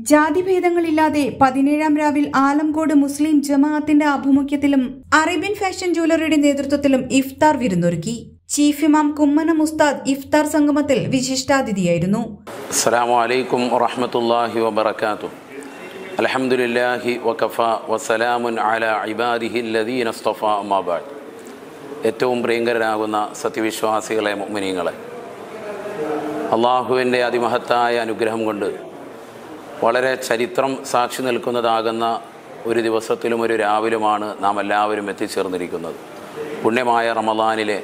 ജാതിഭേദങ്ങളില്ലാതെ 17-ാം രാവിൽ ആലംകോട് മുസ്ലിം ജമാഅത്തിന്റെ ആഭിമുഖ്യത്തിലും അറേബ്യൻ ഫാഷൻ ജ്വല്ലറിയുടെ നേതൃത്വത്തിലും ഇഫ്താർ വിരുന്നൊരുക്കി. ചീഫ് ഇമാം കുമ്മനം ഉസ്താദ് ഇഫ്താർ സംഗമത്തിൽ വിശിഷ്ടാതിഥിയായിരുന്നു. അസ്സലാമു അലൈക്കും വറഹ്മത്തുള്ളാഹി വബറകാതുഹു. അൽഹംദുലില്ലാഹി വകഫ വസലാമുൻ അലാ ഇബാദിഹി അല്ലദീന ഇസ്തഫ അമ്മാ ബഅദ്. ഏറ്റവും പ്രിയങ്കരനാകുന്ന സത്യവിശ്വാസികളെ മുഅ്മിനീങ്ങളെ, അള്ളാഹുവിൻ്റെ അതിമഹത്തായ അനുഗ്രഹം കൊണ്ട് വളരെ ചരിത്രം സാക്ഷി നിൽക്കുന്നതാകുന്ന ഒരു ദിവസത്തിലും ഒരു രാവിലുമാണ് നാം എല്ലാവരും എത്തിച്ചേർന്നിരിക്കുന്നത്. പുണ്യമായ റമളാനിലെ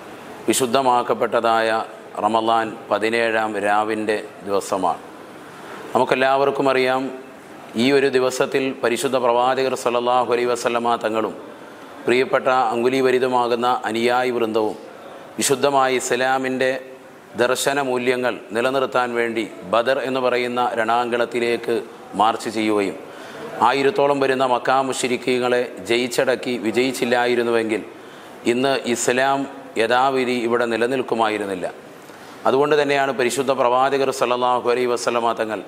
വിശുദ്ധമാക്കപ്പെട്ടതായ റമളാൻ 17-ാം രാവിൻ്റെ ദിവസമാണ്. നമുക്കെല്ലാവർക്കും അറിയാം, ഈ ഒരു ദിവസത്തിൽ പരിശുദ്ധ പ്രവാചകർ സല്ലല്ലാഹു അലൈഹി വസല്ലമ തങ്ങളും പ്രിയപ്പെട്ട അങ്കുലീവരിതമാകുന്ന അനുയായി വൃന്ദവും വിശുദ്ധമായ ഇസ്ലാമിൻ്റെ ദർശന മൂല്യങ്ങൾ നിലനിർത്താൻ വേണ്ടി ബദർ എന്ന് പറയുന്ന രണാങ്കണത്തിലേക്ക് മാർച്ച് ചെയ്യുകയും 1000-ഓളം വരുന്ന മക്കാ മുശ്രിക്കീങ്ങളെ ജയിച്ചടക്കി വിജയിച്ചില്ലായിരുന്നുവെങ്കിൽ ഇന്ന് ഇസ്ലാം യഥാവിധി ഇവിടെ നിലനിൽക്കുമായിരുന്നില്ല. അതുകൊണ്ട് തന്നെയാണ് പരിശുദ്ധ പ്രവാചകർ സല്ലല്ലാഹു അലൈഹി വസല്ലമ തങ്ങൾ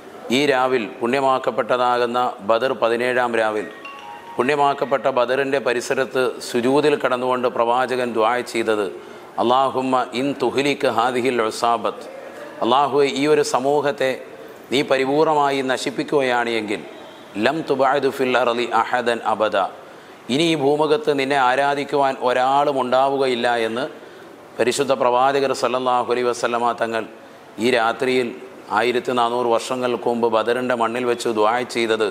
ഈ രാവിൽ പുണ്യമാക്കപ്പെട്ടതാകുന്ന ബദർ 17-ാം രാവിൽ പുണ്യമാക്കപ്പെട്ട ബദറിൻ്റെ പരിസരത്ത് സുജൂദിൽ കടന്നുകൊണ്ട് പ്രവാചകൻ ദുആ ചെയ്തത്, അല്ലാഹുമ്മ ഇൻ തുഹ്ലിക ഹാദിഹിൽ ഉസാബത്ത്, അല്ലാഹുവേ ഈ ഒരു സമൂഹത്തെ നീ പരിപൂർണമായി നശിപ്പിക്കുകയാണ് എങ്കിൽ ലം തുബഅദു ഫിൽ അർളി അഹദൻ അബദ, ഇനി ഈ ഭൂമുഖത്ത് നിന്നെ ആരാധിക്കുവാൻ ഒരാളും ഉണ്ടാവുകയില്ല എന്ന് പരിശുദ്ധ പ്രവാചകർ സല്ലല്ലാഹു അലൈഹി വസല്ലമ തങ്ങൾ ഈ രാത്രിയിൽ 1400 വർഷങ്ങൾക്ക് മുമ്പ് ബദറിൻ്റെ മണ്ണിൽ വെച്ച് ദുആ ചെയ്തത്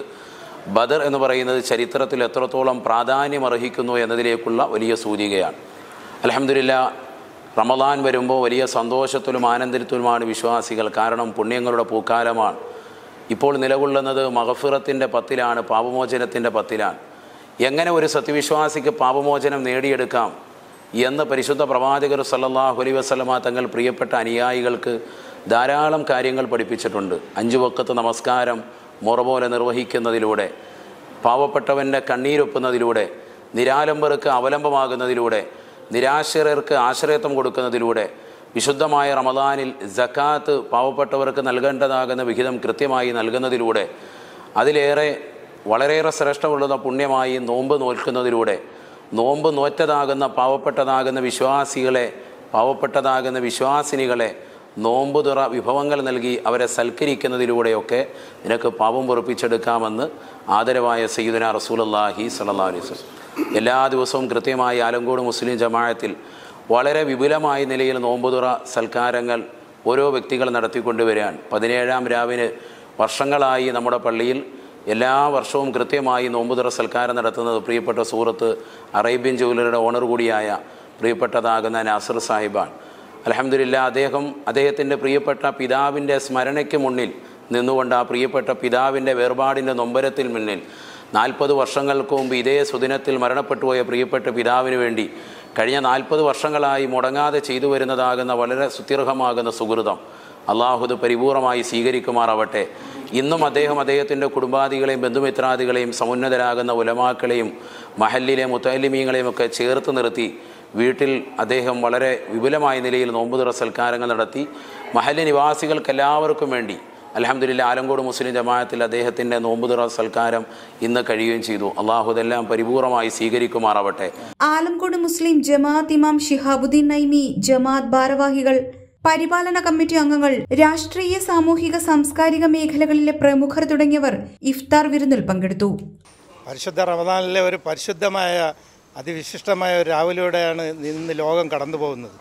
ബദർ എന്ന് പറയുന്നത് ചരിത്രത്തിൽ എത്രത്തോളം പ്രാധാന്യം അർഹിക്കുന്നു എന്നതിലേക്കുള്ള വലിയ സൂചികയാണ്. അൽഹംദുലില്ലാഹ്, റമളാൻ വരുമ്പോൾ വലിയ സന്തോഷത്തിലും ആനന്ദത്തിലുമാണ് വിശ്വാസികൾ. കാരണം പുണ്യങ്ങളുടെ പൂക്കാലമാണ്. ഇപ്പോൾ നിലകൊള്ളുന്നത് മഗ്ഫിറത്തിൻ്റെ പത്തിലാണ്, പാപമോചനത്തിൻ്റെ പത്തിലാണ്. എങ്ങനെ ഒരു സത്യവിശ്വാസിക്ക് പാപമോചനം നേടിയെടുക്കാം എന്ന് പരിശുദ്ധ പ്രവാചകർ സല്ലല്ലാഹു അലൈഹി വസല്ലമ തങ്ങൾ പ്രിയപ്പെട്ട അനുയായികൾക്ക് ധാരാളം കാര്യങ്ങൾ പഠിപ്പിച്ചിട്ടുണ്ട്. 5 വഖത്ത് നമസ്കാരം മുറ പോലെ നിർവഹിക്കുന്നതിലൂടെ, പാവപ്പെട്ടവൻ്റെ കണ്ണീരൊപ്പുന്നതിലൂടെ, നിരാലംബർക്ക് അവലംബമാകുന്നതിലൂടെ, നിരാശ്രയർക്ക് ആശ്രയത്വം കൊടുക്കുന്നതിലൂടെ, വിശുദ്ധമായ റമളാനിൽ സക്കാത്ത് പാവപ്പെട്ടവർക്ക് നൽകേണ്ടതാകുന്ന വിഹിതം കൃത്യമായി നൽകുന്നതിലൂടെ, അതിലേറെ വളരെയേറെ ശ്രേഷ്ഠമുള്ള പുണ്യമായി നോമ്പ് നോൽക്കുന്നതിലൂടെ, നോമ്പ് നോറ്റതാകുന്ന പാവപ്പെട്ടതാകുന്ന വിശ്വാസികളെ, പാവപ്പെട്ടതാകുന്ന വിശ്വാസിനികളെ നോമ്പ് തുറ വിഭവങ്ങൾ നൽകി അവരെ സൽക്കരിക്കുന്നതിലൂടെയൊക്കെ നിനക്ക് പാപം പൊറുപ്പിച്ചെടുക്കാമെന്ന് ആദരവായ സയ്യിദുനാ റസൂലുള്ളാഹി സ്വല്ലല്ലാഹു അലൈഹി വസല്ലം എല്ലാ ദിവസവും കൃത്യമായി ആലംകോട് മുസ്ലിം ജമാഅത്തിൽ വളരെ വിപുലമായ നിലയിൽ നോമ്പുതുറ സൽക്കാരങ്ങൾ ഓരോ വ്യക്തികൾ നടത്തിക്കൊണ്ടുവരികയാണ്. 17-ാം രാവിന് വർഷങ്ങളായി നമ്മുടെ പള്ളിയിൽ എല്ലാ വർഷവും കൃത്യമായി നോമ്പുതുറ സൽക്കാരം നടത്തുന്നത് പ്രിയപ്പെട്ട സൂറത്ത് അറേബ്യൻ ജ്വല്ലറിയുടെ ഓണർ കൂടിയായ പ്രിയപ്പെട്ടതാകുന്ന നാസർ സാഹിബാണ്. അൽഹംദുലില്ലാഹ്, അദ്ദേഹത്തിൻ്റെ പ്രിയപ്പെട്ട പിതാവിൻ്റെ സ്മരണയ്ക്ക് മുന്നിൽ നിന്നുകൊണ്ട് ആ പ്രിയപ്പെട്ട പിതാവിൻ്റെ വേർപാടിൻ്റെ നൊമ്പരത്തിൽ മുന്നിൽ 40 വർഷങ്ങൾക്ക് മുമ്പ് ഇതേ സുദിനത്തിൽ മരണപ്പെട്ടുപോയ പ്രിയപ്പെട്ട പിതാവിന് വേണ്ടി കഴിഞ്ഞ 40 വർഷങ്ങളായി മുടങ്ങാതെ ചെയ്തു വരുന്നതാകുന്ന വളരെ സുത്യർഹമാകുന്ന സുഹൃതം അള്ളാഹുദ് പരിപൂർണമായി സ്വീകരിക്കുമാറാവട്ടെ. ഇന്നും അദ്ദേഹത്തിൻ്റെ കുടുംബാദികളെയും ബന്ധുമിത്രാദികളെയും സമുന്നതരാകുന്ന ഉലമാക്കളെയും മഹല്ലിലെ മുത്തഅല്ലിമീങ്ങളെയും ഒക്കെ ചേർത്ത് നിർത്തി വീട്ടിൽ അദ്ദേഹം വളരെ വിപുലമായ നിലയിൽ നോമ്പുതുറ സൽക്കാരങ്ങൾ നടത്തി. മഹല്ല് നിവാസികൾക്കെല്ലാവർക്കും വേണ്ടി അൽഹംദുലില്ലാഹ് ആലംകോട് മുസ്ലിം ജമാഅത്തിൽ അദ്ദേഹത്തിൻ്റെ നോമ്പുതുറ സൽക്കാരം ഇന്ന് കഴിയുകയും ചെയ്തു. അള്ളാഹു ഇതെല്ലാം പരിപൂർണമായി സ്വീകരിക്കുമാറാവട്ടെ. ആലംകോട് മുസ്ലിം ജമാഅത്ത് ഇമാം ശിഹാബുദ്ദീൻ നൈമി, ജമാഅത്ത് ഭാരവാഹികൾ, പരിപാലന കമ്മിറ്റി അംഗങ്ങൾ, രാഷ്ട്രീയ സാമൂഹിക സാംസ്കാരിക മേഖലകളിലെ പ്രമുഖർ തുടങ്ങിയവർ ഇഫ്താർ വിരുന്നിൽ പങ്കെടുത്തു. പരിശുദ്ധ റമളാനിലെ ഒരു പരിശുദ്ധമായ അതിവിശിഷ്ടമായ ഒരു രാവിലൂടെയാണ് ഇന്ന് ലോകം കടന്നു പോകുന്നത്.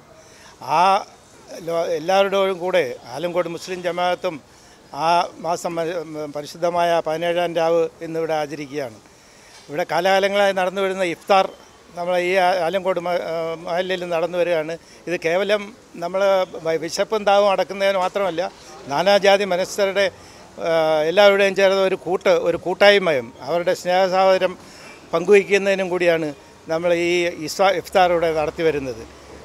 ആ എല്ലാവരുടെയും കൂടെ ആലംകോട് മുസ്ലിം ജമാഅത്തും ആ മാസം പരിശുദ്ധമായ 17-ാം രാവ് ഇന്നിവിടെ ആചരിക്കുകയാണ്. ഇവിടെ കാലാകാലങ്ങളായി നടന്നു വരുന്ന ഇഫ്താർ നമ്മളെ ഈ ആലംകോട് മഹല്ലിൽ നടന്നു വരികയാണ്. ഇത് കേവലം നമ്മൾ വിശപ്പും ദാഹവും അടക്കുന്നതിന് മാത്രമല്ല, നാനാജാതി മനസ്സരുടെ എല്ലാവരുടെയും ചേർന്ന ഒരു കൂട്ടായ്മയും അവരുടെ സ്നേഹസാഹചര്യം പങ്കുവയ്ക്കുന്നതിനും കൂടിയാണ് നമ്മൾ ഈ ഇഫ്താർ ഇവിടെ നടത്തി വരുന്നത്.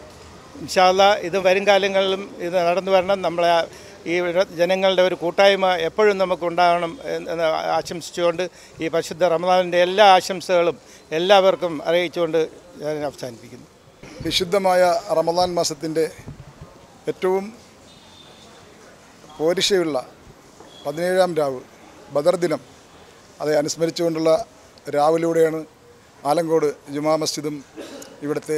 ഇൻഷാ അല്ലാഹ് ഇത് വരും കാലങ്ങളിലും ഇത് നടന്നു വരണം. നമ്മളെ ഈ ജനങ്ങളുടെ ഒരു കൂട്ടായ്മ എപ്പോഴും നമുക്കുണ്ടാകണം എന്ന് ആശംസിച്ചുകൊണ്ട് ഈ പരിശുദ്ധ റമളാനിൻ്റെ എല്ലാ ആശംസകളും എല്ലാവർക്കും അറിയിച്ചുകൊണ്ട് ഞാൻ അവസാനിപ്പിക്കുന്നു. വിശുദ്ധമായ റമളാൻ മാസത്തിൻ്റെ ഏറ്റവും പോരിശയുള്ള 17-ാം രാവ് ബദർ ദിനം அதை അനുസ്മരിച്ചുകൊണ്ടുള്ള രാവിലൂടെയാണ് ആലങ്കോട് ജുമാ മസ്ജിദും ഇവിടുത്തെ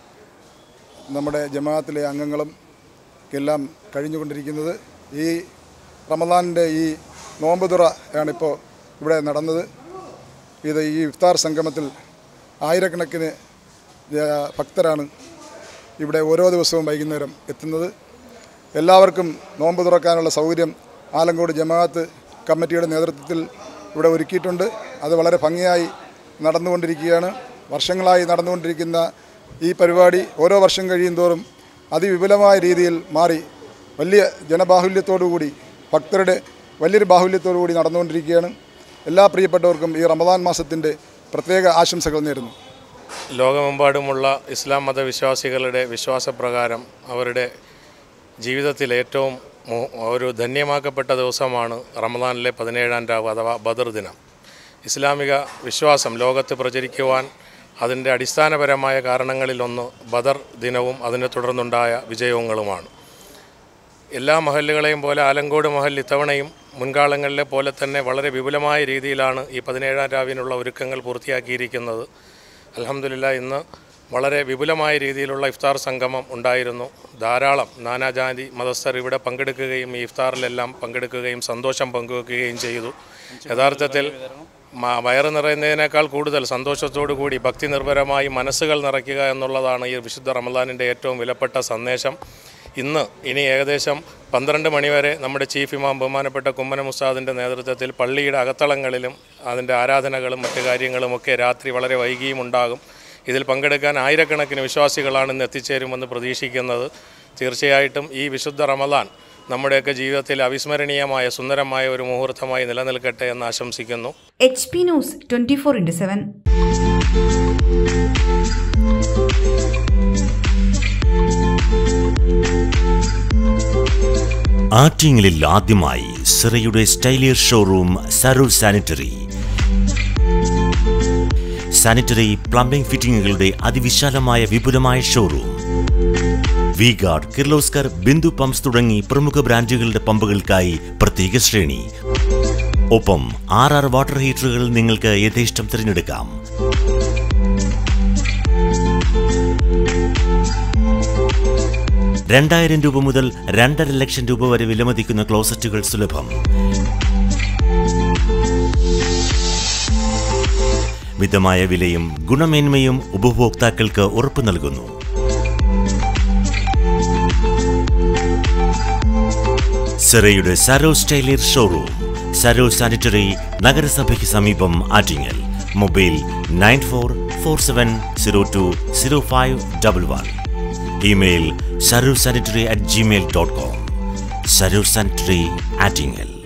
നമ്മുടെ ജമാഅത്തിലെ അംഗങ്ങളും എല്ലാം കഴിഞ്ഞുകൊണ്ടിരിക്കുന്നത്. ഈ റമദാനിൻ്റെ ഈ നോമ്പ് തുറ ആണിപ്പോൾ ഇവിടെ നടന്നത്. ഈ ഇഫ്താർ സംഗമത്തിൽ ആയിരക്കണക്കിന് ഭക്തരാണ് ഇവിടെ ഓരോ ദിവസവും വൈകുന്നേരം എത്തുന്നത്. എല്ലാവർക്കും നോമ്പ് തുറക്കാനുള്ള സൗകര്യം ആലങ്കോട് ജമാഅത്ത് കമ്മിറ്റിയുടെ നേതൃത്വത്തിൽ ഇവിടെ ഒരുക്കിയിട്ടുണ്ട്. അത് വളരെ ഭംഗിയായി നടന്നുകൊണ്ടിരിക്കുകയാണ്. വർഷങ്ങളായി നടന്നുകൊണ്ടിരിക്കുന്ന ഈ പരിപാടി ഓരോ വർഷം കഴിയുന്തോറും അതിവിപുലമായ രീതിയിൽ മാറി വലിയ ജനബാഹുല്യത്തോടുകൂടി ഭക്തരുടെ വലിയൊരു ബാഹുല്യത്തോടുകൂടി നടന്നുകൊണ്ടിരിക്കുകയാണ്. എല്ലാ പ്രിയപ്പെട്ടവർക്കും ഈ റമദാൻ മാസത്തിൻ്റെ പ്രത്യേക ആശംസകൾ നേരുന്നു. ലോകമെമ്പാടുമുള്ള ഇസ്ലാം മതവിശ്വാസികളുടെ വിശ്വാസപ്രകാരം അവരുടെ ജീവിതത്തിൽ ഏറ്റവും ഒരു ധന്യമാക്കപ്പെട്ട ദിവസമാണ് റമദാനിലെ 17-ാം രാവ് അഥവാ ബദർ ദിനം. ഇസ്ലാമിക വിശ്വാസം ലോകത്ത് പ്രചരിക്കുവാൻ അതിൻ്റെ അടിസ്ഥാനപരമായ കാരണങ്ങളിലൊന്ന് ബദർ ദിനവും അതിനെ തുടർന്നുണ്ടായ വിജയങ്ങളുമാണ്. എല്ലാ മഹല്ലുകളെയും പോലെ ആലങ്കോട് മഹല്ല് ഇത്തവണയും മുൻകാലങ്ങളിലെ പോലെ തന്നെ വളരെ വിപുലമായ രീതിയിലാണ് ഈ 17-ാം രാവിനുള്ള ഒരുക്കങ്ങൾ പൂർത്തിയാക്കിയിരിക്കുന്നത്. അൽഹംദുലില്ലാഹ് ഇന്ന് വളരെ വിപുലമായ രീതിയിലുള്ള ഇഫ്താർ സംഗമം ഉണ്ടായിരുന്നു. ധാരാളം നാനാജാതി മതസ്ഥർ ഇവിടെ പങ്കെടുക്കുകയും ഈ ഇഫ്താറിലെല്ലാം പങ്കെടുക്കുകയും സന്തോഷം പങ്കുവെക്കുകയും ചെയ്തു. യഥാർത്ഥത്തിൽ വയറ് നിറയുന്നതിനേക്കാൾ കൂടുതൽ സന്തോഷത്തോടു കൂടി ഭക്തി നിർഭരമായി മനസ്സുകൾ നിറയ്ക്കുക എന്നുള്ളതാണ് ഈ വിശുദ്ധ റമദാനിൻ്റെ ഏറ്റവും വിലപ്പെട്ട സന്ദേശം. ഇനി ഏകദേശം 12 മണിവരെ നമ്മുടെ ചീഫ് ഇമാം ബഹുമാനപ്പെട്ട കുമ്മനം ഉസ്താദിൻ്റെ നേതൃത്വത്തിൽ പള്ളിയുടെ അകത്തളങ്ങളിലും അതിൻ്റെ ആരാധനകളും മറ്റു കാര്യങ്ങളുമൊക്കെ രാത്രി വളരെ വൈകിയും ഉണ്ടാകും. ഇതിൽ പങ്കെടുക്കാൻ ആയിരക്കണക്കിന് വിശ്വാസികളാണ് ഇന്ന് എത്തിച്ചേരുമെന്ന് പ്രതീക്ഷിക്കുന്നത്. തീർച്ചയായിട്ടും ഈ വിശുദ്ധ റമദാൻ നമ്മുടെയൊക്കെ ജീവിതത്തിൽ അവിസ്മരണീയമായ സുന്ദരമായ ഒരു മുഹൂർത്തമായി നിലനിൽക്കട്ടെ എന്ന് ആശംസിക്കുന്നു. HP news 24/7. ആറ്റിങ്ങലിൽ ആദ്യമായി സിറയുടെ സ്റ്റൈലിയർ ഷോറൂം സരൂർ സാനിറ്ററി പ്ലംബിംഗ് ഫിറ്റിംഗുകളുടെ അതിവിശാലമായ വിപുലമായ showroom. V Guard, Kirloskar, Bindu pumps തുടങ്ങി പ്രമുഖ ബ്രാൻഡുകളുടെ പമ്പുകൾക്കായി പ്രത്യേക ശ്രേണി. ഒപ്പം 6 വാട്ടർ ഹീറ്ററുകൾ നിങ്ങൾക്ക് യഥേഷ്ടം തിരഞ്ഞെടുക്കാം. ₹2,000 മുതൽ 2.5 ലക്ഷം വരെ വിലമതിക്കുന്ന ക്ലോസറ്റുകൾ സുലഭം. മിതമായ വിലയും ഗുണമേന്മയും ഉപഭോക്താക്കൾക്ക് ഉറപ്പു നൽകുന്നു. സിറയുടെ സരോ സ്റ്റൈലിയർ ഷോറൂം, സരോ സാനിറ്ററി, നഗരസഭയ്ക്ക് സമീപം, Attingal. Mobile 9447020511. Email sarursanitary@gmail.com. Sarur Sanitary, Attingal.